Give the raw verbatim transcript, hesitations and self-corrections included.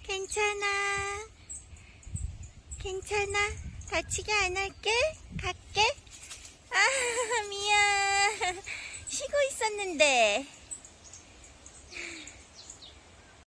괜찮아. 괜찮아. 다치게 안 할게. 갈게. 아, 미안. 쉬고 있었는데.